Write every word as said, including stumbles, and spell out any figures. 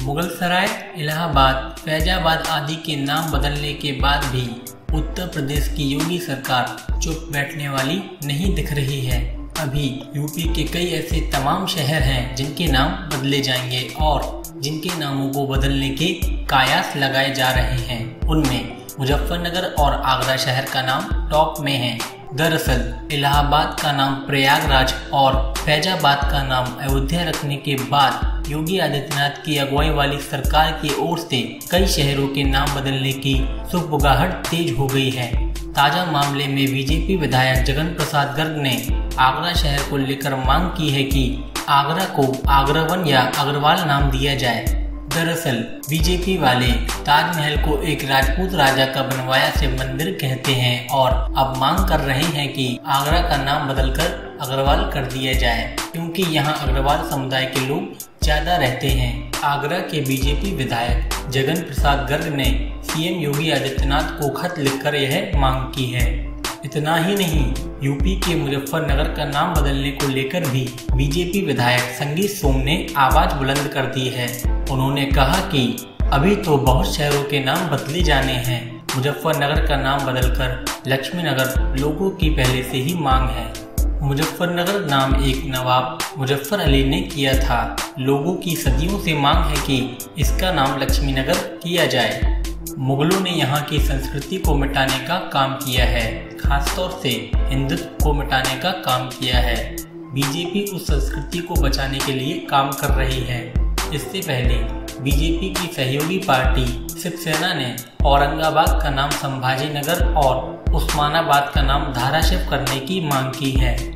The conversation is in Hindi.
मुगलसराय, इलाहाबाद, फैजाबाद आदि के नाम बदलने के बाद भी उत्तर प्रदेश की योगी सरकार चुप बैठने वाली नहीं दिख रही है। अभी यूपी के कई ऐसे तमाम शहर हैं जिनके नाम बदले जाएंगे और जिनके नामों को बदलने के कयास लगाए जा रहे हैं। उनमें मुजफ्फरनगर और आगरा शहर का नाम टॉप में है। दरअसल इलाहाबाद का नाम प्रयागराज और फैजाबाद का नाम अयोध्या रखने के बाद योगी आदित्यनाथ की अगुवाई वाली सरकार की ओर से कई शहरों के नाम बदलने की सुगबुगाहट तेज हो गई है। ताजा मामले में बीजेपी विधायक जगन प्रसाद गर्ग ने आगरा शहर को लेकर मांग की है कि आगरा को आगरावन या अग्रवाल नाम दिया जाए। दरअसल बीजेपी वाले ताजमहल को एक राजपूत राजा का बनवाया से मंदिर कहते हैं और अब मांग कर रहे हैं कि आगरा का नाम बदलकर अग्रवाल कर दिया जाए, क्योंकि यहां अग्रवाल समुदाय के लोग ज्यादा रहते हैं। आगरा के बीजेपी विधायक जगन प्रसाद गर्ग ने सीएम योगी आदित्यनाथ को खत लिखकर यह मांग की है। इतना ही नहीं, यूपी के मुजफ्फरनगर का नाम बदलने को लेकर भी बीजेपी विधायक संगीत सोम ने आवाज बुलंद कर दी है। उन्होंने कहा कि अभी तो बहुत शहरों के नाम बदले जाने हैं। मुजफ्फरनगर का नाम बदलकर लक्ष्मीनगर लोगों की पहले से ही मांग है। मुजफ्फरनगर नाम एक नवाब मुजफ्फर अली ने किया था। लोगों की सदियों से मांग है कि इसका नाम लक्ष्मीनगर किया जाए। मुगलों ने यहाँ की संस्कृति को मिटाने का काम किया है, खासतौर से हिंदुत्व को मिटाने का काम किया है। बीजेपी उस संस्कृति को बचाने के लिए काम कर रही है। इससे पहले बीजेपी की सहयोगी पार्टी शिवसेना ने औरंगाबाद का नाम संभाजी नगर और उस्मानाबाद का नाम धाराशिव करने की मांग की है।